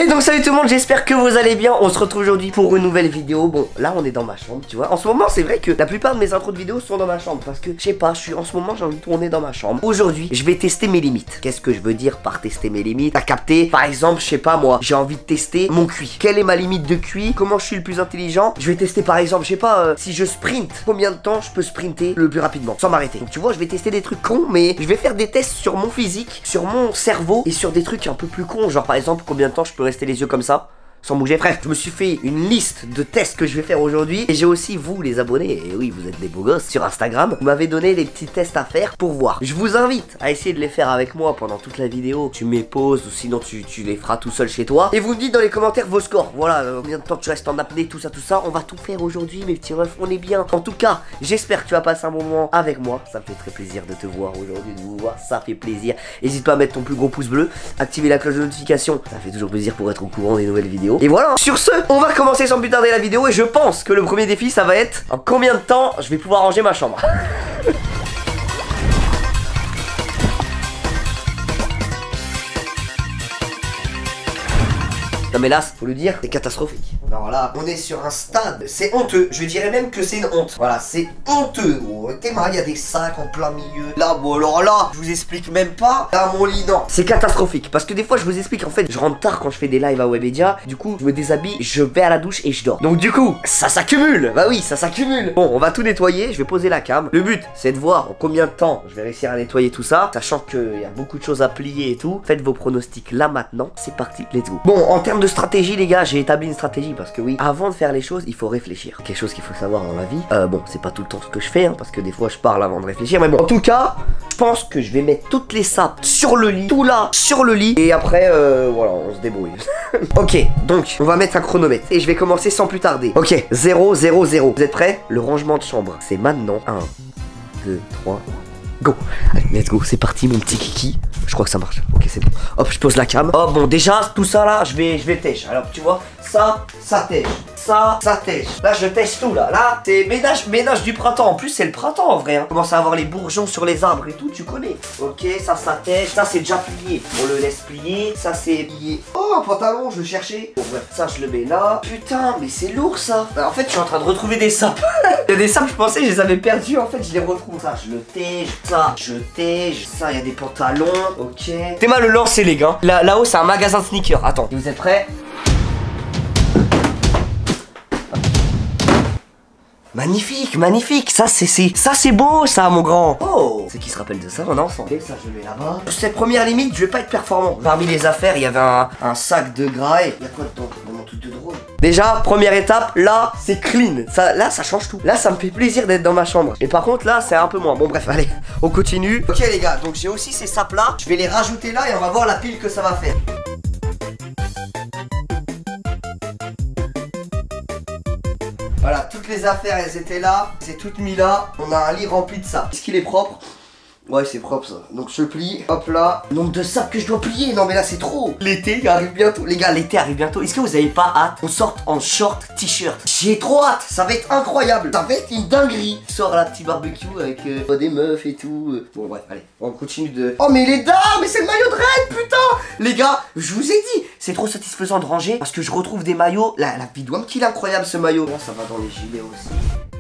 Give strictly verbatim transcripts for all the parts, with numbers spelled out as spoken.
donc salut tout le monde, j'espère que vous allez bien. On se retrouve aujourd'hui pour une nouvelle vidéo. Bon, là on est dans ma chambre, tu vois. En ce moment, c'est vrai que la plupart de mes intros de vidéos sont dans ma chambre. Parce que, je sais pas, je suis en ce moment, j'ai envie de tourner dans ma chambre. Aujourd'hui, je vais tester mes limites. Qu'est-ce que je veux dire par tester mes limites? T'as capté? Par exemple, je sais pas moi, j'ai envie de tester mon Q I. Quelle est ma limite de Q I? Comment je suis le plus intelligent? Je vais tester par exemple, je sais pas, euh, si je sprint, combien de temps je peux sprinter le plus rapidement sans m'arrêter. Donc tu vois, je vais tester des trucs cons, mais je vais faire des tests sur mon physique, sur mon cerveau et sur des trucs un peu plus cons. Genre par exemple, combien de temps je peux rester les yeux comme ça sans bouger. Bref, je me suis fait une liste de tests que je vais faire aujourd'hui. Et j'ai aussi vous les abonnés, et oui vous êtes des beaux gosses, sur Instagram. Vous m'avez donné des petits tests à faire pour voir. Je vous invite à essayer de les faire avec moi pendant toute la vidéo. Tu mets pause ou sinon tu, tu les feras tout seul chez toi. Et vous me dites dans les commentaires vos scores. Voilà, euh, combien de temps tu restes en apnée, tout ça, tout ça. On va tout faire aujourd'hui mes petits refs, on est bien. En tout cas, j'espère que tu vas passer un bon moment avec moi. Ça me fait très plaisir de te voir aujourd'hui, de vous voir, ça fait plaisir. N'hésite pas à mettre ton plus gros pouce bleu, activer la cloche de notification. Ça fait toujours plaisir pour être au courant des nouvelles vidéos. Et voilà, sur ce, on va commencer sans plus tarder la vidéo. Et je pense que le premier défi, ça va être en combien de temps je vais pouvoir ranger ma chambre. Non mais là, faut le dire, c'est catastrophique. Alors là, on est sur un stade, c'est honteux. Je dirais même que c'est une honte. Voilà, c'est honteux. Oh, t'es mal, il y a des sacs en plein milieu. Là, bon alors là, je vous explique même pas. Là, mon lit, non. C'est catastrophique. Parce que des fois, je vous explique, en fait, je rentre tard quand je fais des lives à Webedia. Du coup, je me déshabille, je vais à la douche et je dors. Donc du coup, ça s'accumule. Bah oui, ça s'accumule. Bon, on va tout nettoyer, je vais poser la cam. Le but, c'est de voir en combien de temps je vais réussir à nettoyer tout ça. Sachant qu'il y a beaucoup de choses à plier et tout. Faites vos pronostics là maintenant. C'est parti, let's go. Bon, en termes de stratégie les gars, j'ai établi une stratégie parce que oui, avant de faire les choses, il faut réfléchir. Quelque chose qu'il faut savoir dans la vie. Euh, bon, c'est pas tout le temps ce que je fais, hein, parce que des fois je parle avant de réfléchir. Mais bon, en tout cas, je pense que je vais mettre toutes les sapes sur le lit, tout là sur le lit. Et après, euh, voilà, on se débrouille. Ok, donc on va mettre un chronomètre et je vais commencer sans plus tarder. Ok, zéro, zéro, zéro. Vous êtes prêts? Le rangement de chambre, c'est maintenant. un, deux, trois. Go. Allez, let's go, c'est parti mon petit kiki. Je crois que ça marche. Ok, c'est bon. Hop, je pose la cam. Oh bon, déjà tout ça là, je vais je vais tèche. Alors tu vois, ça, ça tèche. Ça, ça tèche. Là, je tèche tout là. Là, c'est ménage ménage du printemps. En plus, c'est le printemps en vrai. Hein. On commence à avoir les bourgeons sur les arbres et tout, tu connais. Ok, ça, ça tèche. Ça, c'est déjà plié. On le laisse plier. Ça, c'est plié. Oh, un pantalon, je le cherchais. Bon, bref, ça, je le mets là. Putain, mais c'est lourd ça. En fait, je suis en train de retrouver des sapes. Il y a des sapes, je pensais, je les avais perdus. En fait, je les retrouve. Ça, je le tèche. Ça, je tèche. Ça, il y a des pantalons. Ok. T'es mal le lancer, les gars. Là, là-haut, c'est un magasin de sneakers. Attends, vous êtes prêts? Magnifique, magnifique, ça c'est ça c'est beau ça mon grand. Oh, c'est qui se rappelle de ça mon enfant. Et ça je le mets là-bas. Cette première limite, je vais pas être performant. Parmi les affaires, il y avait un, un sac de gras et il y a quoi dedans? Vraiment tout de drôle. Déjà, première étape, là c'est clean. Ça, là ça change tout. Là ça me fait plaisir d'être dans ma chambre. Et par contre là c'est un peu moins. Bon bref, allez, on continue. Ok les gars, donc j'ai aussi ces sapes là. Je vais les rajouter là et on va voir la pile que ça va faire. Voilà, toutes les affaires elles étaient là, c'est tout mis là, on a un lit rempli de sapes. Est-ce qu'il est propre? Ouais, c'est propre ça. Donc je plie, hop là. Nombre de sapes que je dois plier, non mais là c'est trop. L'été arrive bientôt. Les gars, l'été arrive bientôt. Est-ce que vous avez pas hâte qu'on sorte en short t-shirt? J'ai trop hâte, ça va être incroyable. Ça va être une dinguerie. Je sors à la petite barbecue avec euh, des meufs et tout. Bon bref, allez, on continue de... Oh mais les dames, mais c'est le maillot de Rennes, putain. Les gars, je vous ai dit, c'est trop satisfaisant de ranger parce que je retrouve des maillots. La, la vidéo qu'il est incroyable ce maillot. Là, ça va dans les gilets aussi.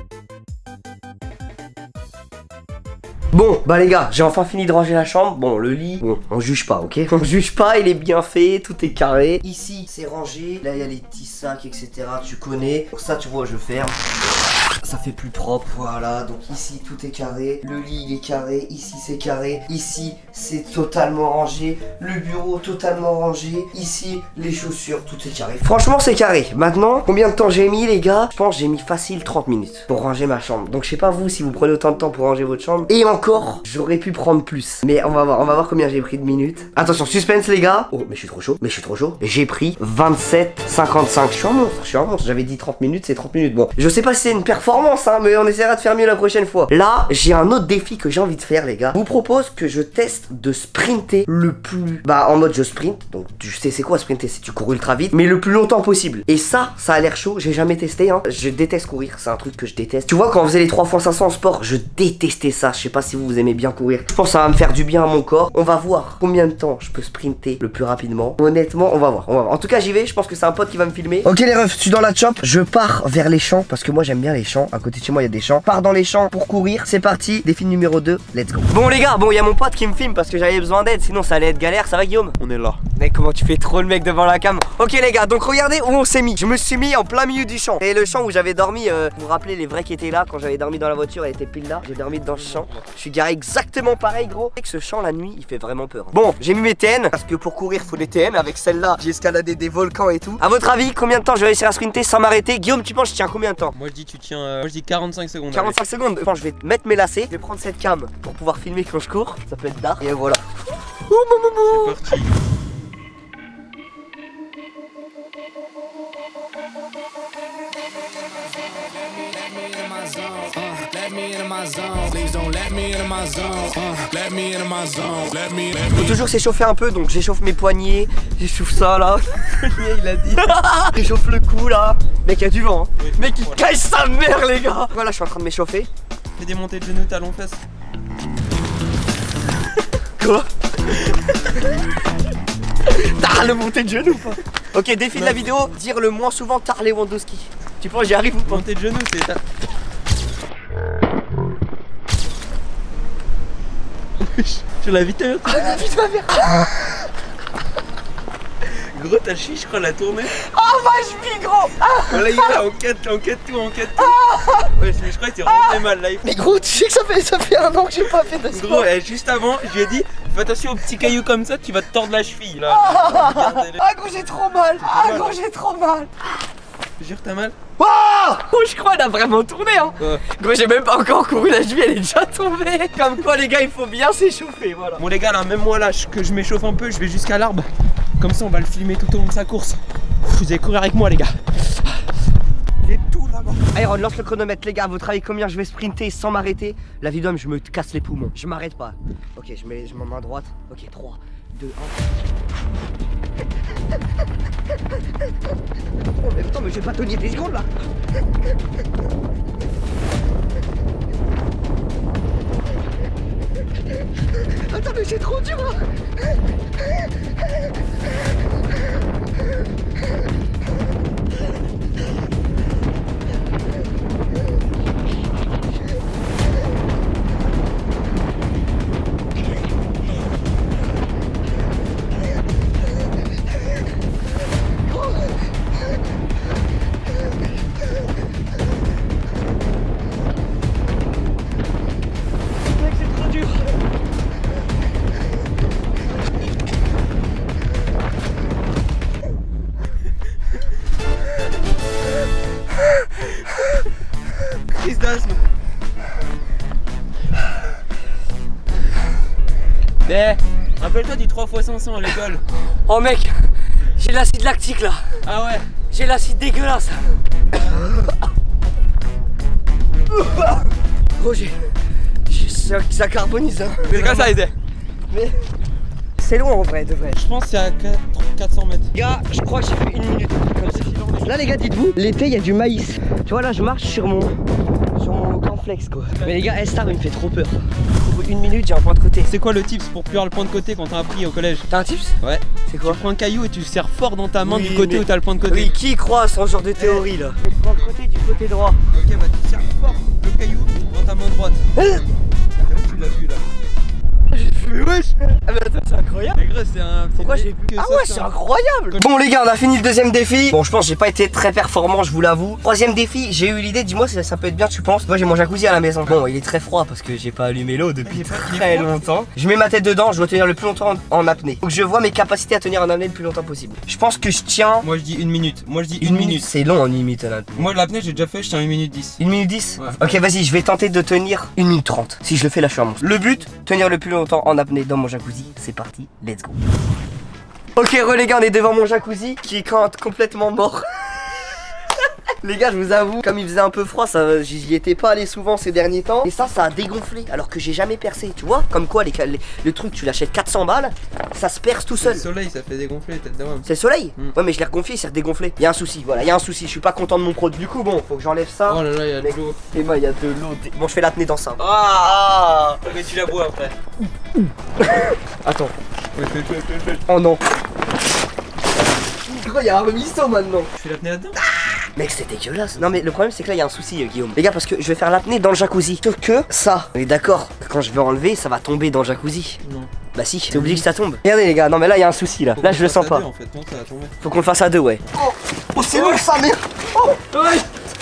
Bon, bah les gars, j'ai enfin fini de ranger la chambre. Bon, le lit, bon, on juge pas, ok? On juge pas, il est bien fait, tout est carré. Ici, c'est rangé. Là, il y a les petits sacs, et cetera. Tu connais. Pour ça, tu vois, je ferme. Ça fait plus propre, voilà. Donc ici, tout est carré. Le lit, il est carré. Ici, c'est carré. Ici, c'est totalement rangé. Le bureau, totalement rangé. Ici, les chaussures, tout est carré. Franchement, c'est carré. Maintenant, combien de temps j'ai mis, les gars? Je pense que j'ai mis facile trente minutes pour ranger ma chambre. Donc, je sais pas vous si vous prenez autant de temps pour ranger votre chambre. Et encore, j'aurais pu prendre plus. Mais on va voir, on va voir combien j'ai pris de minutes. Attention, suspense, les gars. Oh, mais je suis trop chaud. Mais je suis trop chaud. J'ai pris vingt-sept cinquante-cinq. Je suis un monstre. Je suis un monstre. J'avais dit trente minutes, c'est trente minutes. Bon, je sais pas si c'est une performance, hein, mais on essaiera de faire mieux la prochaine fois. Là, j'ai un autre défi que j'ai envie de faire, les gars. Je vous propose que je teste de sprinter le plus... Bah, en mode je sprint. Donc, tu sais, c'est quoi sprinter? C'est tu cours ultra vite, mais le plus longtemps possible. Et ça, ça a l'air chaud. J'ai jamais testé, hein. Je déteste courir. C'est un truc que je déteste. Tu vois, quand on faisait les trois fois cinq cents en sport, je détestais ça. Je sais pas si vous, vous aimez bien courir. Je pense que ça va me faire du bien à mon corps. On va voir combien de temps je peux sprinter le plus rapidement. Honnêtement, on va voir, on va voir. En tout cas, j'y vais. Je pense que c'est un pote qui va me filmer. Ok les refs, je suis dans la chop. Je pars vers les champs parce que moi j'aime bien les champs. À côté de chez moi, il y a des champs. Je pars dans les champs pour courir. C'est parti. Défi numéro deux. Let's go. Bon les gars, bon, il y a mon pote qui me filme parce que j'avais besoin d'aide. Sinon, ça allait être galère. Ça va, Guillaume? On est là. Mec, comment tu fais trop le mec devant la cam. Ok les gars, donc regardez où on s'est mis. Je me suis mis en plein milieu du champ. Et le champ où j'avais dormi, euh, vous vous rappelez les vrais qui étaient là quand j'avais dormi dans la voiture, elle était pile là. J'ai dormi dans ce champ. Je suis garé exactement pareil gros. Et que ce champ la nuit, il fait vraiment peur. Bon, j'ai mis mes T N parce que pour courir faut des T N. Avec celle-là, j'ai escaladé des volcans et tout. À votre avis, combien de temps je vais réussir à sprinter sans m'arrêter? Guillaume, tu penses que je tiens combien de temps? Moi je dis tu tiens, euh, moi je dis quarante-cinq secondes. quarante-cinq secondes. Je pense que je vais mettre mes lacets. Je vais prendre cette cam pour pouvoir filmer quand je cours. Ça peut être dark. Et voilà. C'est parti. Faut toujours s'échauffer un peu, donc j'échauffe mes poignets, j'échauffe ça là. Il a dit. J'échauffe le cou là. Mec, il y a du vent. Hein. Oui, mec, il voilà. Cache sa mère, les gars. Voilà, je suis en train de m'échauffer. Fais des montées de genoux, talons fesses. Quoi? T'as le montée de genoux ou pas? Ok, défi non. De la vidéo, dire le moins souvent Tar Lewandowski. Tu penses j'y arrive ou pas? Montée de genoux, c'est... Sur la vitesse. Ah la vie de ma mère. Gros, t'as chié, je crois, la tournée. Oh ma cheville, gros. Ah là, il est là, on quête, on quête tout, on quête tout. Ah ouais, je crois que t'es rentré ah mal là. Mais gros, tu sais que ça fait, ça fait un an que j'ai pas fait de sport. Gros, eh, juste avant, je lui ai dit, fais attention aux petits cailloux comme ça, tu vas te tordre la cheville là. Ah, ah gros, j'ai trop mal. Ah gros, j'ai trop mal. Jure, t'as mal? Oh, oh, je crois qu'elle a vraiment tourné hein. Ouais. Gros, j'ai même pas encore couru, la cheville elle est déjà tombée. Comme quoi les gars, il faut bien s'échauffer, voilà. Bon les gars, là, même moi là, que je m'échauffe un peu, je vais jusqu'à l'arbre. Comme ça on va le filmer tout au long de sa course. Vous allez courir avec moi les gars. Il est tout là-bas. Iron, lance le chronomètre les gars, à votre avis combien je vais sprinter sans m'arrêter? La vidéo je me casse les poumons, je m'arrête pas. Ok, je mets, je mets ma main droite. Ok, trois, deux, un. Oh mais putain, mais je vais pas tenir dix secondes là. Attends, mais c'est trop dur hein. Eh, rappelle-toi du trois fois cinq cents à l'école. Oh mec, j'ai l'acide lactique là. Ah ouais? J'ai l'acide dégueulasse. Oh j'ai... Ça, ça carbonise hein. Mais quand ça a été? Mais... C'est loin en vrai, de vrai. Je pense que c'est à quatre cents mètres. Les gars, je crois que j'ai fait une minute comme ça. Là les gars, dites-vous, l'été il y a du maïs. Tu vois là, je marche sur mon... sur mon cornflakes quoi. Mais les gars, S-Star il me fait trop peur. Au bout d'une minute, j'ai un point de côté. C'est quoi le tips pour plus avoir le point de côté quand t'as appris au collège? T'as un tips? Ouais. C'est quoi? Tu prends un caillou et tu serres fort dans ta main oui, du côté mais... où t'as le point de côté. Oui, qui croit à ce genre de théorie là? Tu prends le côté du côté droit. Ok, bah tu serres fort le caillou dans ta main droite. Hein? Tu l'as vu là. Mais wesh! Ah mais attends, c'est incroyable! Mais gros, c'est un... Pourquoi j'ai plus que ça? Ah ouais, c'est incroyable! Bon les gars, on a fini le deuxième défi. Bon, je pense que j'ai pas été très performant, je vous l'avoue. Troisième défi, j'ai eu l'idée, dis-moi si ça, ça peut être bien, tu penses? Moi j'ai mon jacuzzi à la maison. Bon, il est très froid parce que j'ai pas allumé l'eau depuis très longtemps. Je mets ma tête dedans, je dois tenir le plus longtemps en, en apnée. Donc je vois mes capacités à tenir en apnée le plus longtemps possible. Je pense que je tiens... Moi je dis une minute. Moi je dis une, une minute. minute. C'est long en une minute en apnée. Moi l'apnée j'ai déjà fait, je tiens une minute dix. Une minute dix? Ouais. Ok, vas-y, je vais tenter de tenir une minute trente. Si je le fais là, je suis un monstre. Le but, tenir le plus longtemps en apnée dans mon jacuzzi. C'est parti, let's go. Ok, re les gars, on est devant mon jacuzzi qui est quand complètement mort. Les gars, je vous avoue, comme il faisait un peu froid, ça, j'y étais pas allé souvent ces derniers temps. Et ça, ça a dégonflé. Alors que j'ai jamais percé, tu vois. Comme quoi, les, les, le truc, tu l'achètes quatre cents balles, ça se perce tout seul. Le soleil, ça fait dégonfler tête de homme. C'est le soleil mm. Ouais, mais je l'ai reconfié, c'est redégonflé. Il y a un souci, voilà, il y a un souci. Je suis pas content de mon produit. Du coup, bon, faut que j'enlève ça. Oh là là, il y a de l'eau. Et moi, il y a de l'eau. Bon, je fais l'apnée dans ça. Ah, mais tu la bois après. Attends. Oh non. Pourquoi il y a un remisso maintenant? Tu fais l'apnée là-dedans? Mec, c'est dégueulasse. Non mais le problème c'est que là il y a un souci, euh, Guillaume. Les gars, parce que je vais faire l'apnée dans le jacuzzi. Sauf que ça, on est d'accord, quand je vais enlever, ça va tomber dans le jacuzzi. Non. Bah si, c'est obligé que ça tombe. Regardez les gars, non mais là il y a un souci là. Faut Là je le sens pas. deux, en fait. Non, ça va tomber. Faut qu'on le fasse à deux, ouais. Oh, oh c'est lourd ça, merde. Oh, ouais.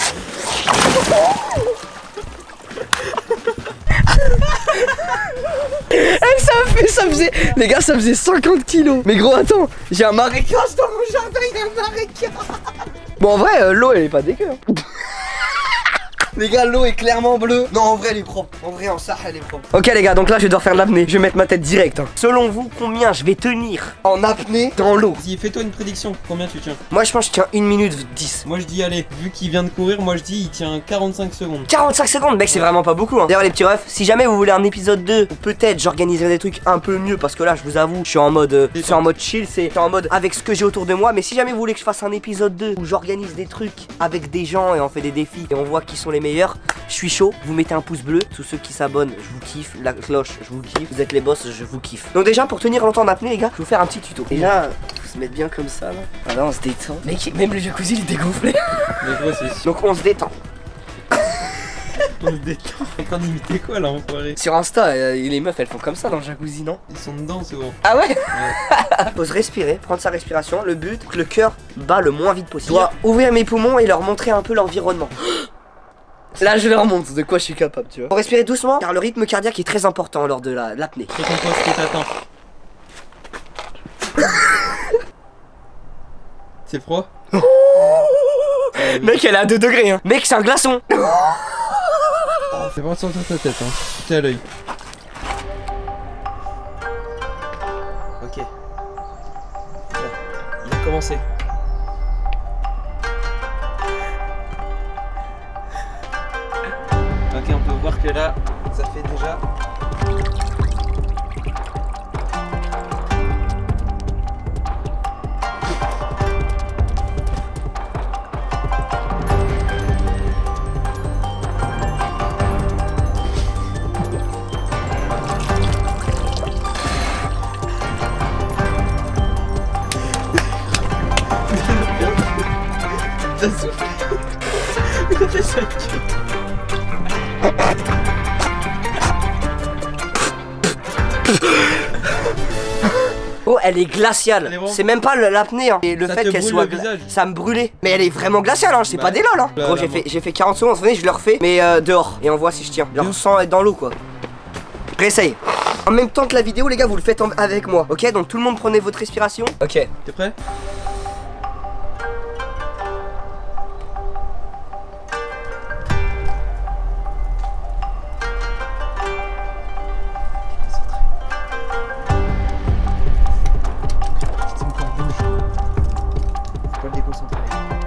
Eh, ça fait, ça faisait, les gars, ça faisait cinquante kilos. Mais gros, attends, j'ai un marécage dans mon jardin, il y a un marécage. Bon, en vrai, euh, l'eau elle est pas dégueu. Hein. Les gars, l'eau est clairement bleue. Non, en vrai, elle est propre. En vrai, en ça, elle est propre. Ok, les gars, donc là, je vais devoir faire de l'apnée. Je vais mettre ma tête direct. Hein. Selon vous, combien je vais tenir en apnée dans l'eau? Vas-y, fais-toi une prédiction. Combien tu tiens? Moi, je pense que je tiens une minute dix. Moi, je dis, allez, vu qu'il vient de courir, moi, je dis, il tient quarante-cinq secondes. quarante-cinq secondes, mec, c'est vraiment pas beaucoup. Hein. D'ailleurs, les petits refs, si jamais vous voulez un épisode deux, ou peut-être j'organiserai des trucs un peu mieux, parce que là, je vous avoue, je suis en mode, euh, je suis en mode chill, c'est en mode avec ce que j'ai autour de moi. Mais si jamais vous voulez que je fasse un épisode deux où j'organise des trucs avec des gens et on fait des défis et on voit qui sont les meilleurs, je suis chaud, vous mettez un pouce bleu, tous ceux qui s'abonnent, je vous kiffe, la cloche, je vous kiffe, vous êtes les boss, je vous kiffe. Donc déjà, pour tenir longtemps en apnée, les gars, je vais vous faire un petit tuto. Déjà, faut se mettre bien comme ça, là. Ah là, on se détend. Mec, même le jacuzzi, il est dégonflé. Mais gros, c'est sûr. Donc on se détend. On se détend. T'es en train d'imiter quoi, là, enfoiré? Sur Insta, euh, les meufs, elles font comme ça dans le jacuzzi, non? Ils sont dedans, souvent. Ah ouais, Ouais. faut se respirer, prendre sa respiration. Le but, que le cœur bat le moins vite possible. Je dois ouvrir mes poumons et leur montrer un peu l'environnement. Là, je leur montre de quoi je suis capable, tu vois. Faut respirer doucement, car le rythme cardiaque est très important lors de la- l'apnée. Fais ton poste qui t'attend. C'est froid? Mec, elle est à deux degrés, hein. Mec, c'est un glaçon. C'est pas sortir ta tête, hein. T'es à l'œil. Ok. Là, il a commencé. Ok, on peut voir que là, ça fait déjà. T'as soufflé. Il a fait ça. Oh, elle est glaciale. Elle est C'est même pas l'apnée, hein. Et le Ça fait te qu'elle brûle soit le visage. ça me brûlait. Mais elle est vraiment glaciale, hein. C'est Bah, pas des lol, hein. là, Gros, là, j'ai moi. fait, j'ai fait quarante secondes. Venez, je le refais. Mais euh, dehors. Et on voit si je tiens. Genre Dehors. sans être dans l'eau, quoi. Réessaye. En même temps que la vidéo, les gars, vous le faites en- avec moi. Ok, donc tout le monde prenez votre respiration. Ok. T'es prêt? C'est encore rouge. Faut pas le déconcentrer.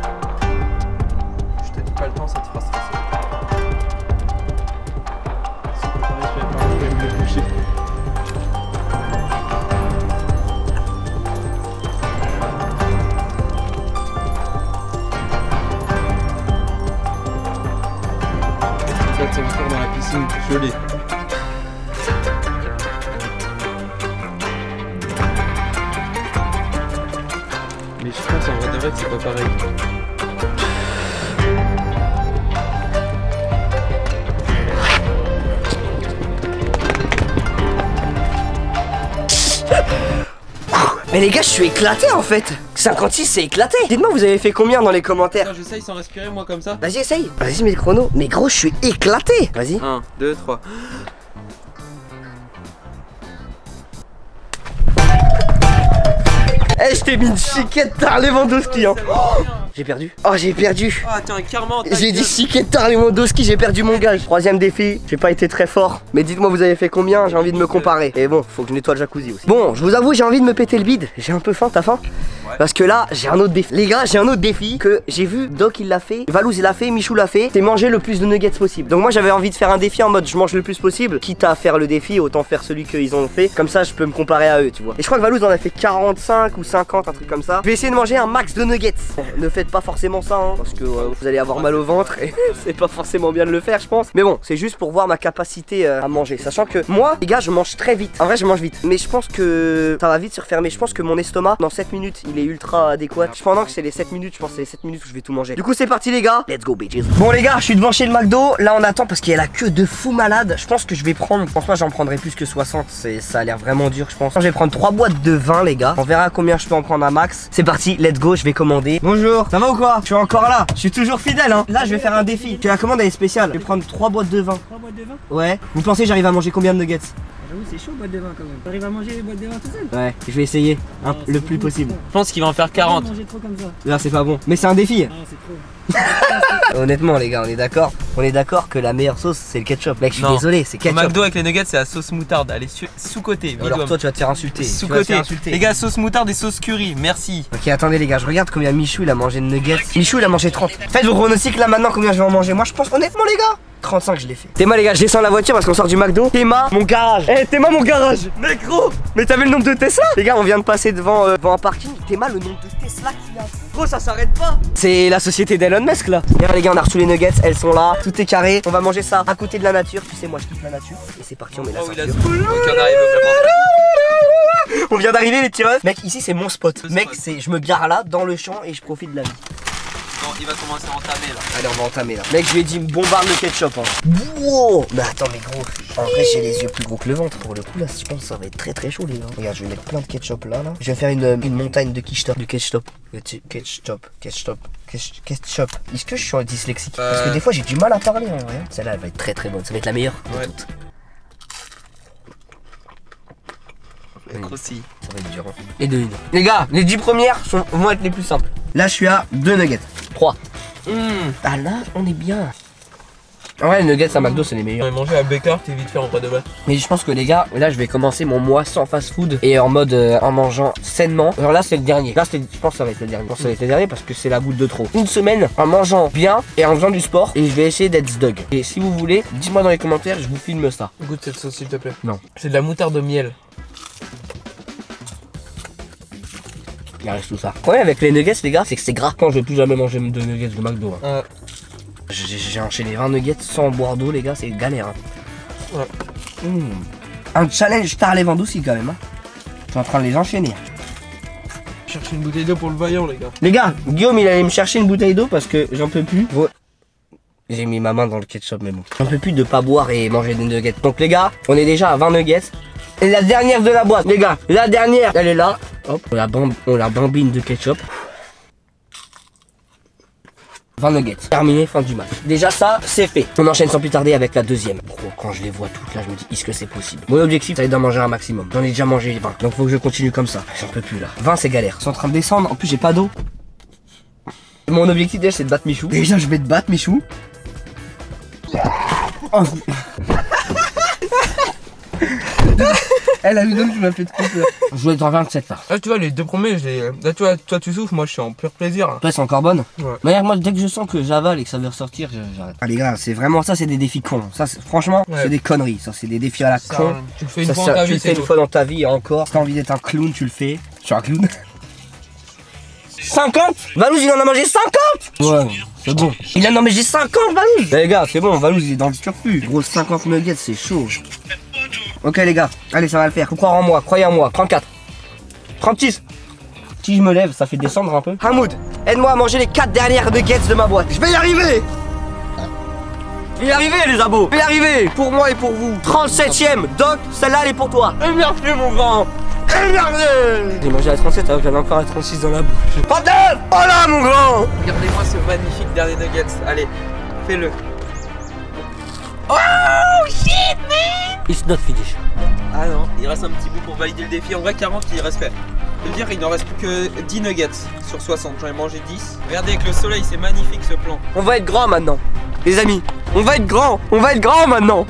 Je te dis pas le temps, ça te fera stresser. Si tu peux pas respirer par là, je vais me le coucher. Regarde, c'est encore dans la piscine gelée. Mais je pense en vrai de vrai que c'est pas pareil. Mais les gars, je suis éclaté en fait. cinquante-six, c'est éclaté. Dites-moi, vous avez fait combien dans les commentaires? Attends, j'essaye sans respirer moi comme ça. Vas-y, essaye. Vas-y, mets le chrono. Mais gros, je suis éclaté. Vas-y. un, deux, trois. Eh, je t'ai mis une chiquette par Lewandowski, hein. Ça va bien. J'ai perdu. Oh, j'ai perdu. Ah, tiens, carrément. J'ai dit Chiquetar Lewandowski, j'ai perdu mon gage. Troisième défi, j'ai pas été très fort. Mais dites-moi, vous avez fait combien? J'ai envie de me comparer. Et bon, faut que je nettoie le jacuzzi aussi. Bon, je vous avoue, j'ai envie de me péter le bide. J'ai un peu faim, t'as faim? Ouais. Parce que là, j'ai un autre défi. Les gars, j'ai un autre défi que j'ai vu. Doc, il l'a fait. Valouz, il l'a fait. Michou l'a fait. C'est manger le plus de nuggets possible. Donc, moi, j'avais envie de faire un défi en mode je mange le plus possible. Quitte à faire le défi, autant faire celui qu'ils ont fait. Comme ça, je peux me comparer à eux, tu vois. Et je crois que Valouz en a fait quarante-cinq ou cinquante, un truc comme ça. Je vais essayer de manger un max de nuggets. Ne faites pas forcément ça, hein, parce que euh, vous allez avoir mal au ventre et c'est pas forcément bien de le faire, je pense. Mais bon, c'est juste pour voir ma capacité euh, à manger. Sachant que moi, les gars, je mange très vite. En vrai, je mange vite. Mais je pense que ça va vite se refermer. Je pense que mon estomac, dans sept minutes, il est ultra adéquat. Pendant que c'est les sept minutes, je pense que c'est les sept minutes où je vais tout manger. Du coup, c'est parti, les gars. Let's go, bitches. Bon, les gars, je suis devant chez le McDo. Là, on attend parce qu'il y a la queue de fou malade. Je pense que je vais prendre. Je pense pas, j'en prendrai plus que soixante. Ça a l'air vraiment dur, je pense. Je vais prendre trois boîtes de vin, les gars. On verra combien je peux en prendre un max. C'est parti, let's go. Je vais commander. Bonjour, ça va ou quoi? Je suis encore là. Je suis toujours fidèle, hein. Là, je vais faire un défi. Que la commande elle est spéciale. Je vais prendre trois boîtes de vin. trois boîtes de vin? Ouais. Vous pensez que j'arrive à manger combien de nuggets? J'avoue, c'est chaud, boîte de vin quand même. T'arrives à manger les boîtes de vin tout seul? Ouais, je vais essayer hein, ah, le plus beaucoup, possible. Je pense qu'il va en faire quarante. Manger trop comme ça. Là, c'est pas bon. Mais c'est un défi. Ah, c'est trop. Honnêtement, les gars, on est d'accord. On est d'accord que la meilleure sauce, c'est le ketchup. Mec, je suis Non. désolé, c'est ketchup. Au McDo avec les nuggets, c'est la sauce moutarde. Elle est sous-côté. Alors toi, tu vas te faire insulter. Sous-côté. Les gars, sauce moutarde et sauce curry. Merci. Ok, attendez, les gars, je regarde combien Michou il a mangé de nuggets. Michou, il a mangé trente. Faites vos pronostics là maintenant, combien je vais en manger. Moi, je pense honnêtement, les gars, trente-cinq, je l'ai fait. Théma, les gars, je descends la voiture parce qu'on sort du McDo. Théma, mon garage. Eh, hey, Théma, mon garage. Mec, gros. Mais t'as vu le nombre de Tesla? Les gars, on vient de passer devant, euh, devant un parking. Théma, le nombre de Tesla qu'il y a. Gros, ça s'arrête pas. C'est la société d'Elon Musk là. Regarde, les gars, on a reçu les nuggets. Elles sont là. Tout est carré. On va manger ça à côté de la nature. Tu sais, moi, je kiffe la nature. Et c'est parti, on met la ceinture. Ok, on arrive On vient d'arriver, les petits refs. Mec, ici, c'est mon spot. Mec, c'est, je me gare là, dans le champ et je profite de la vie. Non, il va commencer à entamer là. Allez, on va entamer là. Mec, je lui ai dit, bombarde le ketchup. Hein. Wow. Mais attends, mais gros, en vrai, j'ai les yeux plus gros que le ventre. Pour le coup, là, je pense que ça va être très très chaud, les gars. Regarde, je vais mettre plein de ketchup là, là. Je vais faire une, une montagne de ketchup. Du ketchup. Ketchup. Ketchup. Ketchup. Est-ce que je suis dyslexique? euh... Parce que des fois, j'ai du mal à parler en vrai. Celle-là, elle va être très très bonne. Ça va être la meilleure de toutes. Aussi. Ça va être dur. Hein. Et deux. Les gars, les dix premières sont, vont être les plus simples. Là, je suis à deux nuggets. trois. Mmh. Ah là, on est bien. En vrai, les nuggets à McDo, c'est les meilleurs. On va manger à Baker, t'es vite fait en pas de batte. Mais je pense que les gars, là, je vais commencer mon mois sans fast food et en mode euh, en mangeant sainement. Alors là, c'est le dernier. Là, je pense que ça va être le dernier. Je pense que ça va être le dernier parce que c'est la goutte de trop. Une semaine en mangeant bien et en faisant du sport. Et je vais essayer d'être Doug. Et si vous voulez, dites-moi dans les commentaires, je vous filme ça. Goûte cette sauce, s'il te plaît. Non. C'est de la moutarde de miel. Il reste tout ça. Le problème avec les nuggets, les gars, c'est que c'est gras. Quand je vais plus jamais manger de nuggets de McDo. Hein. Euh. J'ai enchaîné vingt nuggets sans boire d'eau, les gars, c'est galère. Hein. Ouais. Mmh. Un challenge Star Lewandowski quand même. Hein. Je suis en train de les enchaîner. Chercher une bouteille d'eau pour le vaillant, les gars. Les gars, Guillaume, il allait me chercher une bouteille d'eau parce que j'en peux plus. Ouais. J'ai mis ma main dans le ketchup, mais bon. J'en peux plus de pas boire et manger des nuggets. Donc, les gars, on est déjà à vingt nuggets. Et la dernière de la boîte, les gars, la dernière, elle est là. Hop, on la, bamb on la bambine de ketchup. vingt nuggets. Terminé, fin du match. Déjà ça, c'est fait. On enchaîne sans plus tarder avec la deuxième. Gros, quand je les vois toutes là, je me dis, est-ce que c'est possible? Mon objectif, c'est d'en manger un maximum. J'en ai déjà mangé vingt. Donc faut que je continue comme ça. J'en peux plus là. vingt, c'est galère. Ils sont en train de descendre. En plus, j'ai pas d'eau. Mon objectif déjà, c'est de battre Michou. Déjà, je vais te battre, Michou. Oh. Elle a vu donc tu m'as fait trop peur. Je voulais être en vingt-sept là. Là tu vois les deux premiers, je les... Là tu vois, toi tu souffles, moi je suis en pur plaisir. Toi c'est encore bonne. Ouais. Mais moi dès que je sens que j'avale et que ça veut ressortir, j'arrête. Ah les gars, c'est vraiment ça, c'est des défis cons. Ça franchement, ouais. C'est des conneries. Ça c'est des défis à la ça, con. Tu le fais une ça, fois ça, dans ta tu vie, le fais une fois dans ta vie et encore. Si t'as envie d'être un clown, tu le fais. Je suis un clown. cinquante. Valouz il en a mangé cinquante. Ouais, c'est bon. Il en a mangé cinquante, Valouz. Les gars, c'est bon, Valouz il est dans le turfu. Gros cinquante nuggets, c'est chaud. Ok les gars, allez ça va le faire. Faut croire en moi, croyez en moi. trente-quatre. trente-six. Si je me lève, ça fait descendre un peu. Hamoud, aide-moi à manger les quatre dernières nuggets de ma boîte. Je vais y arriver. Je vais y arriver les abos. Je vais y arriver. Pour moi et pour vous. trente-septième. Doc, celle-là elle est pour toi. Et merci mon grand. Et merci. J'ai mangé à trente-sept alors que j'en ai encore à trente-six dans la bouche. trente-neuf. Oh là mon grand. Regardez-moi ce magnifique dernier nuggets. Allez, fais-le. Oh shit man. It's not finished. Ah non, il reste un petit bout pour valider le défi. En vrai, quarante, il reste fait. Je veux dire, il n'en reste plus que dix nuggets sur soixante. J'en ai mangé dix. Regardez avec le soleil, c'est magnifique ce plan. On va être grand maintenant. Les amis, on va être grand. On va être grand maintenant.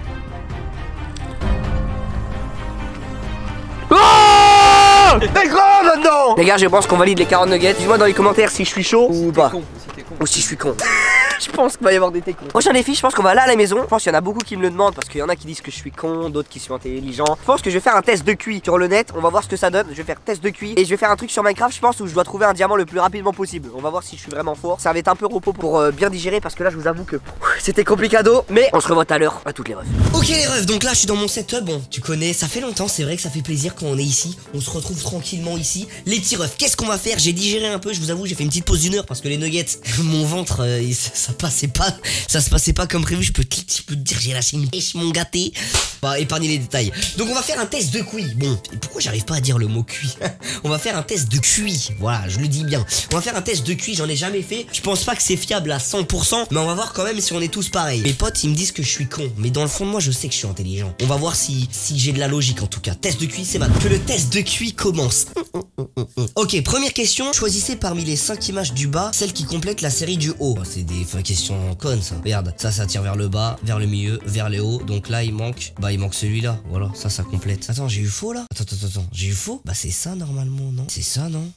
Oh, t'es grand maintenant. Les gars, je pense qu'on valide les quarante nuggets. Dis-moi dans les commentaires si je suis chaud ou pas. Con, si t'es con. Ou si je suis con. Je pense qu'il va y avoir des technos. Prochain défi, je pense qu'on va aller à la maison. Je pense qu'il y en a beaucoup qui me le demandent parce qu'il y en a qui disent que je suis con, d'autres qui sont intelligents. Je pense que je vais faire un test de Q I sur le net. On va voir ce que ça donne. Je vais faire test de Q I et je vais faire un truc sur Minecraft, je pense, où je dois trouver un diamant le plus rapidement possible. On va voir si je suis vraiment fort. Ça va être un peu repos pour euh, bien digérer parce que là, je vous avoue que c'était complicado. Mais on se revoit tout à l'heure. À toutes les refs. Ok les refs, donc là je suis dans mon setup. Bon, tu connais, ça fait longtemps, c'est vrai que ça fait plaisir quand on est ici. On se retrouve tranquillement ici. Les petits refs, qu'est-ce qu'on va faire? J'ai digéré un peu, je vous avoue, j'ai fait une petite pause d'une heure parce que les nuggets, mon ventre, euh, ça passait pas. Ça se passait pas comme prévu, je peux, je peux te dire, j'ai lâché une pêche, mon gâté. Bah, épargnez les détails. Donc, on va faire un test de Q I. Bon, et pourquoi j'arrive pas à dire le mot Q I? On va faire un test de Q I. Voilà, je le dis bien. On va faire un test de Q I, j'en ai jamais fait. Je pense pas que c'est fiable à cent pour cent, mais on va voir quand même si on est tous pareils. Mes potes, ils me disent que je suis con, mais dans le fond de moi, je sais que je suis intelligent. On va voir si, si j'ai de la logique en tout cas. Test de Q I, c'est maintenant que le test de Q I commence. Ok, première question. Choisissez parmi les cinq images du bas celle qui complète la série du haut. Oh, c'est des enfin, questions connes ça. Regarde, ça, ça tire vers le bas, vers le milieu, vers le haut. Donc là, il manque. Bah, il manque celui-là. Voilà, ça, ça complète. Attends, j'ai eu faux là? Attends, attends, attends. J'ai eu faux? Bah, c'est ça normalement, non? C'est ça, non?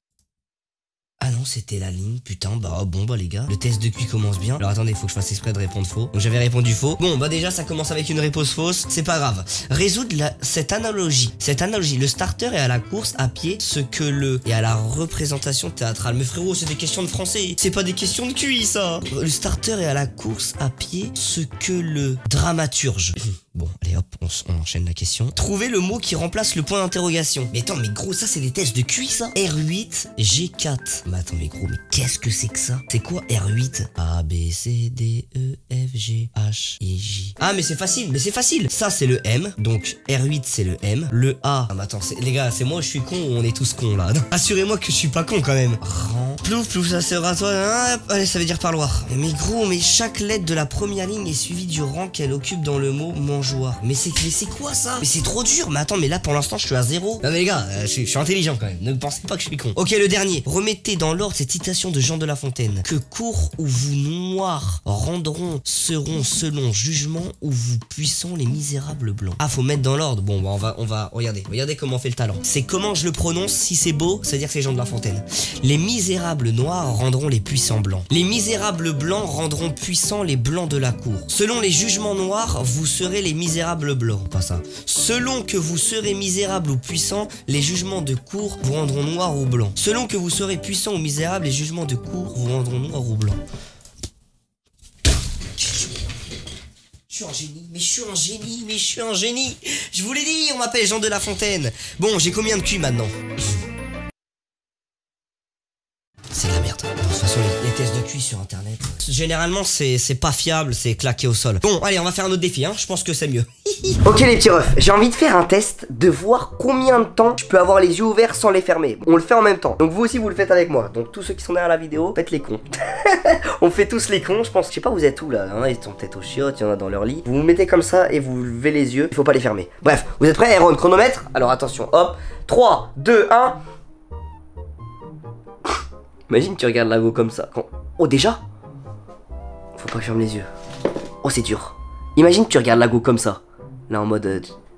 Ah non, c'était la ligne, putain, bah bon bah les gars, le test de Q I commence bien. Alors attendez, faut que je fasse exprès de répondre faux. Donc j'avais répondu faux. Bon bah déjà ça commence avec une réponse fausse, c'est pas grave. Résoudre la, cette analogie. Cette analogie, le starter est à la course à pied, ce que le et à la représentation théâtrale. Mais frérot, c'est des questions de français, c'est pas des questions de Q I ça. Le starter est à la course à pied, ce que le dramaturge. Bon, allez hop, on, on enchaîne la question. Trouvez le mot qui remplace le point d'interrogation. Mais attends, mais gros, ça c'est des tests de Q I ça? R huit, G quatre. Mais attends, mais gros, mais qu'est-ce que c'est que ça? C'est quoi R huit? A, B, C, D, E, F, G, H, I, J. Ah, mais c'est facile, mais c'est facile. Ça c'est le M, donc R huit c'est le M. Le A, ah, mais attends, les gars, c'est moi je suis con ou on est tous cons là? Assurez-moi que je suis pas con quand même. Rang. Plouf, plouf, ça sera toi. Ah, allez, ça veut dire parloir. Mais gros, mais chaque lettre de la première ligne est suivie du rang qu'elle occupe dans le mot mangeoire. Mais c'est mais c'est quoi ça? Mais c'est trop dur. Mais attends, mais là pour l'instant je suis à zéro. Non mais les gars, euh, je, suis, je suis intelligent quand même. Ne pensez pas que je suis con. Ok, le dernier. Remettez dans l'ordre cette citation de Jean de La Fontaine. Que court ou vous noirs rendront seront selon jugement ou vous puissants les misérables blancs. Ah, faut mettre dans l'ordre. Bon, bah, on va on va regardez. Regardez comment on fait le talent. C'est comment je le prononce. Si c'est beau, c'est-à-dire que c'est Jean de La Fontaine. Les misérables noirs rendront les puissants blancs. Les misérables blancs rendront puissants les blancs de la cour. Selon les jugements noirs, vous serez les misérables blancs. Pas ça. Selon que vous serez misérable ou puissant, les jugements de cour vous rendront noir ou blanc. Selon que vous serez puissant ou misérable, les jugements de cour vous rendront noir ou blanc. Je suis un génie, mais je suis un génie, mais je suis un génie. Je vous l'ai dit, on m'appelle Jean de La Fontaine. Bon, j'ai combien de Q maintenant? C'est de la merde. De toute façon, les, les tests de Q I sur internet, généralement, c'est pas fiable, c'est claqué au sol. Bon, allez, on va faire un autre défi, hein. Je pense que c'est mieux. Ok les petits refs, j'ai envie de faire un test, de voir combien de temps je peux avoir les yeux ouverts sans les fermer. On le fait en même temps, donc vous aussi vous le faites avec moi. Donc tous ceux qui sont derrière la vidéo, faites les cons. On fait tous les cons, je pense. Je sais pas où vous êtes où là, hein. Ils sont peut-être au chiottes, il y en a dans leur lit. Vous vous mettez comme ça et vous levez les yeux, il faut pas les fermer. Bref, vous êtes prêts? Aaron, chronomètre. Alors attention, hop, trois, deux, un. Imagine tu regardes Lago comme ça. Quand... Oh déjà? Faut pas que je ferme les yeux. Oh c'est dur. Imagine tu regardes Lago comme ça. Là en mode... Euh...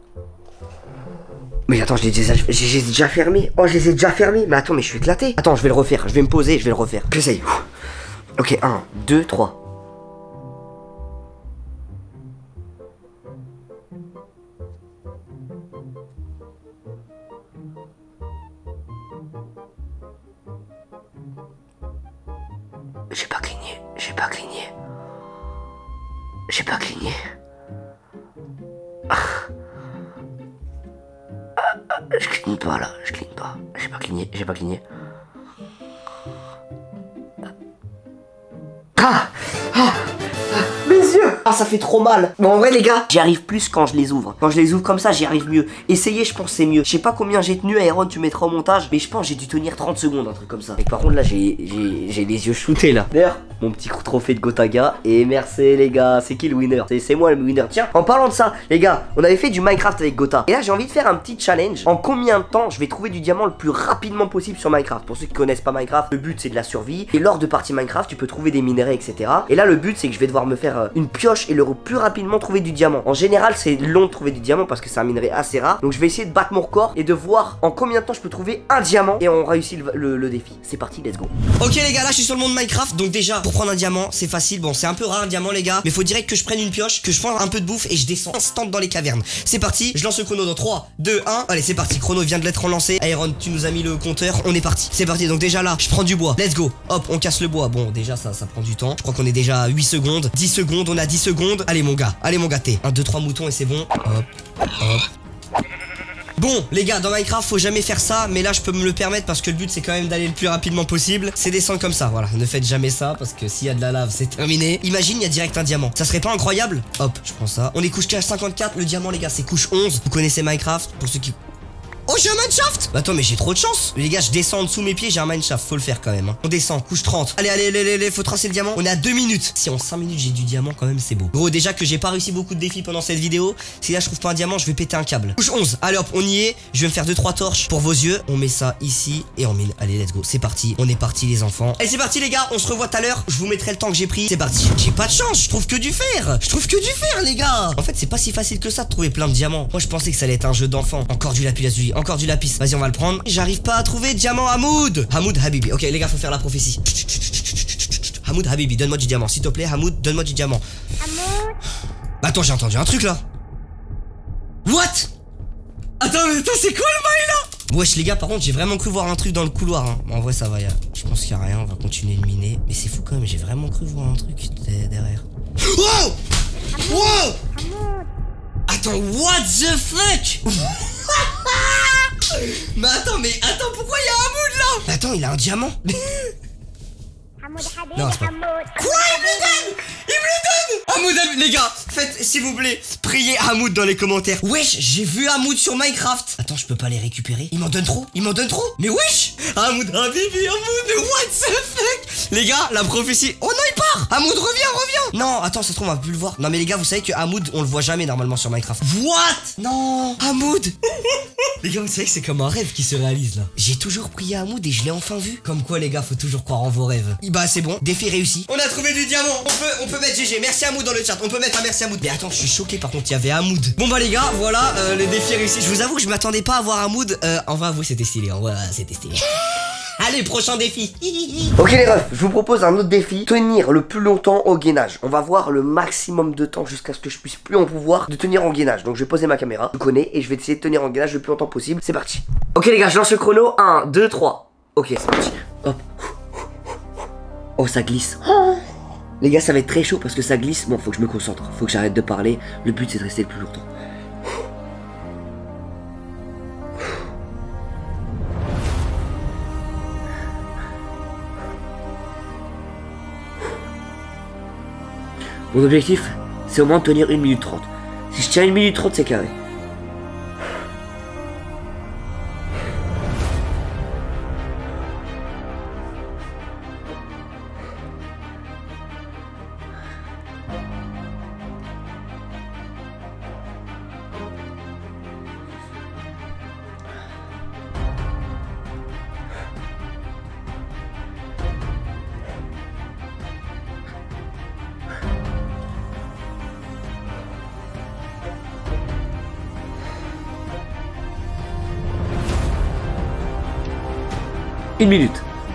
Mais attends, je les ai déjà, j'ai déjà fermé. Oh, je les ai déjà fermés. Mais attends, mais je suis éclaté. Attends, je vais le refaire. Je vais me poser, je vais le refaire. J'essaye. Ok, un, deux, trois. J'ai pas cligné. J'ai pas cligné. J'ai pas cligné. Ah. Ah, je cligne pas là, je cligne pas. J'ai pas cligné, j'ai pas cligné. Ah, ah, ah, mes yeux. Ah, ça fait trop mal. Bon, en vrai les gars, j'y arrive plus quand je les ouvre. Quand je les ouvre comme ça, j'y arrive mieux. Essayez, je pense c'est mieux. Je sais pas combien j'ai tenu, Aaron, tu mettras au montage, mais je pense j'ai dû tenir trente secondes, un truc comme ça. Et par contre là, j'ai j'ai les yeux shootés là. D'ailleurs, mon petit trophée de Gotaga. Et merci les gars, c'est qui le winner? C'est moi le winner. Tiens, en parlant de ça, les gars, on avait fait du Minecraft avec Gota. Et là j'ai envie de faire un petit challenge. En combien de temps je vais trouver du diamant le plus rapidement possible sur Minecraft? Pour ceux qui connaissent pas Minecraft, le but c'est de la survie. Et lors de parties Minecraft, tu peux trouver des minerais, et cetera. Et là le but c'est que je vais devoir me faire euh, une pioche et le plus rapidement trouver du diamant. En général c'est long de trouver du diamant parce que c'est un minerai assez rare. Donc je vais essayer de battre mon record et de voir en combien de temps je peux trouver un diamant. Et on réussit le, le, le défi. C'est parti, let's go. Ok les gars, là je suis sur le monde Minecraft. Donc déjà pour prendre un diamant c'est facile. Bon c'est un peu rare un diamant les gars, mais faut direct que je prenne une pioche, que je prenne un peu de bouffe et je descends instant dans les cavernes. C'est parti, je lance le chrono dans trois, deux, un. Allez c'est parti, chrono vient de l'être relancé. Iron, tu nous as mis le compteur, on est parti. C'est parti, donc déjà là je prends du bois, let's go. Hop, on casse le bois. Bon déjà ça ça prend du temps. Je crois qu'on est déjà à huit secondes, dix secondes, on a dix secondes. Allez mon gars, allez mon gâté. un, deux, trois moutons et c'est bon. Hop, hop. Bon les gars, dans Minecraft faut jamais faire ça, mais là je peux me le permettre parce que le but c'est quand même d'aller le plus rapidement possible. C'est descendre comme ça, voilà, ne faites jamais ça parce que s'il y a de la lave c'est terminé. Imagine il y a direct un diamant, ça serait pas incroyable? Hop, je prends ça. On est couche cinquante-quatre, le diamant les gars c'est couche onze. Vous connaissez Minecraft, pour ceux qui... Oh j'ai un mineshaft. Bah attends mais j'ai trop de chance. Les gars je descends en dessous mes pieds, j'ai un mineshaft, faut le faire quand même hein. On descend, couche trente. Allez allez allez allez, faut tracer le diamant. On est à deux minutes. Si en cinq minutes j'ai du diamant quand même c'est beau. Gros déjà que j'ai pas réussi beaucoup de défis pendant cette vidéo. Si là je trouve pas un diamant je vais péter un câble. Couche onze, allez hop on y est. Je vais me faire deux trois torches pour vos yeux. On met ça ici et en mine. Allez let's go, c'est parti. On est parti les enfants. Allez c'est parti les gars, on se revoit tout à l'heure. Je vous mettrai le temps que j'ai pris. C'est parti. J'ai pas de chance, je trouve que du fer. Je trouve que du fer les gars. En fait c'est pas si facile que ça de trouver plein de diamants. Moi je pensais que ça allait être un jeu d'enfant. Encore du lapis lazuli, encore du lapis. Vas-y on va le prendre. J'arrive pas à trouver diamant Hamoud. Hamoud Habibi. Ok les gars faut faire la prophétie. Hamoud Habibi, donne-moi du diamant s'il te plaît. Hamoud, donne-moi du diamant. Hamoud. Attends j'ai entendu un truc là. What? Attends mais attends c'est quoi le bail là? Wesh les gars par contre j'ai vraiment cru voir un truc dans le couloir hein. En vrai ça va, y a... je pense qu'il y a rien, on va continuer de miner. Mais c'est fou quand même, j'ai vraiment cru voir un truc derrière. Wow. Wow. Attends what the fuck? Mais attends, mais attends, pourquoi il y a Hamoud là? Mais attends, il a un diamant. Non, c'est pas... Quoi? Il me le donne. Il me le donne. Hamoud, les gars, faites, s'il vous plaît, priez Hamoud dans les commentaires. Wesh, j'ai vu Hamoud sur Minecraft. Attends, je peux pas les récupérer. Il m'en donne trop, il m'en donne trop. Mais wesh, Hamoud, Habibi, Hamoud, what the fuck? Les gars, la prophétie... Oh non, il part. Hamoud, reviens, reviens. Non, attends, ça se trouve, on va plus le voir. Non mais les gars, vous savez que Hamoud, on le voit jamais normalement sur Minecraft. What? Non, Hamoud. Les gars, vous savez que c'est comme un rêve qui se réalise là. J'ai toujours prié Hamoud et je l'ai enfin vu. Comme quoi les gars, faut toujours croire en vos rêves. Bah c'est bon, défi réussi. On a trouvé du diamant. On peut, on peut mettre G G. Merci Hamoud dans le chat. On peut mettre un merci Hamoud. Mais attends, je suis choqué par contre, il y avait Hamoud. Bon bah les gars, voilà, euh, le défi réussi. Je vous avoue que je m'attendais pas à voir Hamoud. Euh, en vrai, vous c'était stylé. En vrai, c'était stylé. Allez, prochain défi. Ok les refs, je vous propose un autre défi. Tenir le plus longtemps au gainage. On va voir le maximum de temps jusqu'à ce que je puisse plus en pouvoir de tenir en gainage. Donc je vais poser ma caméra, je connais, et je vais essayer de tenir en gainage le plus longtemps possible. C'est parti. Ok les gars, je lance le chrono. un, deux, trois. Ok, c'est parti. Hop. Oh, ça glisse. Oh. Les gars, ça va être très chaud parce que ça glisse. Bon, faut que je me concentre. Faut que j'arrête de parler. Le but, c'est de rester le plus longtemps. Mon objectif, c'est au moins de tenir une minute trente. Si je tiens une minute trente, c'est carré. Une minute.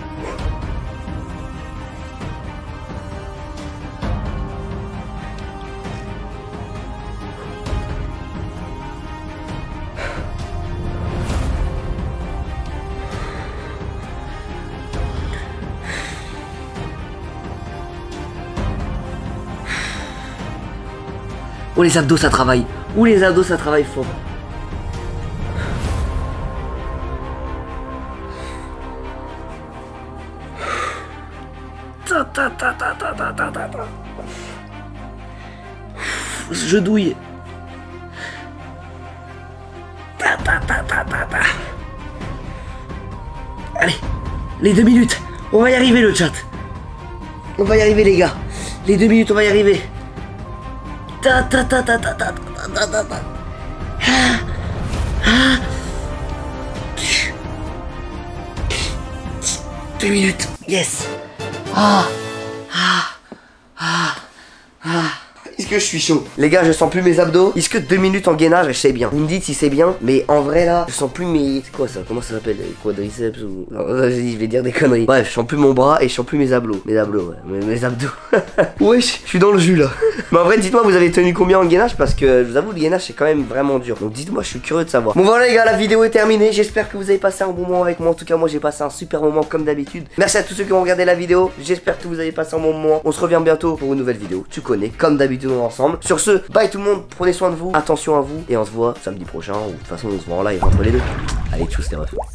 Oh les abdos ça travaille. Ou les abdos ça travaille fort. Ta, ta, ta, ta, ta, ta, ta, ta. Je douille. Ta, ta, ta, ta, ta, ta. Allez, les deux minutes. On va y arriver le chat. On va y arriver les gars. Les deux minutes on va y arriver. Ta ta ta ta ta ta ta ta ta. Ah. Ah. Deux minutes. Yes. Ah. Ah. Ah. Ah. Est-ce que je suis chaud? Les gars, je sens plus mes abdos. Est-ce que deux minutes en gainage, je sais bien. Vous me dites si c'est bien, mais en vrai là, je sens plus mes... C'est quoi ça? Comment ça s'appelle? Les quadriceps ou... Non, je vais dire des conneries. Bref, je sens plus mon bras et je sens plus mes abdos. Mes abdos, ouais. Mes, mes abdos. Wesh, je suis dans le jus là. Mais en vrai, dites-moi, vous avez tenu combien en gainage? Parce que je vous avoue, le gainage c'est quand même vraiment dur. Donc dites-moi, je suis curieux de savoir. Bon voilà les gars, la vidéo est terminée. J'espère que vous avez passé un bon moment avec moi. En tout cas, moi j'ai passé un super moment comme d'habitude. Merci à tous ceux qui ont regardé la vidéo. J'espère que vous avez passé un bon moment. On se revient bientôt pour une nouvelle vidéo. Tu connais, comme d'habitude, on est ensemble. Sur ce, bye tout le monde, prenez soin de vous, attention à vous, et on se voit samedi prochain, ou de toute façon on se voit en live entre les deux. Allez, tchuss les refs.